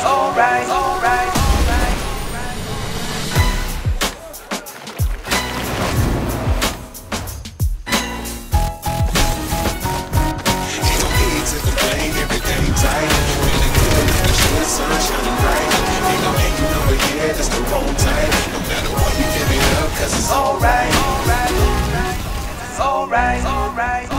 alright, alright. Everything tight, feeling good, the short sun shining bright. Ain't no hating over here, that's the wrong type. No matter what, you give it up, cause it's alright, alright, alright, alright, alright.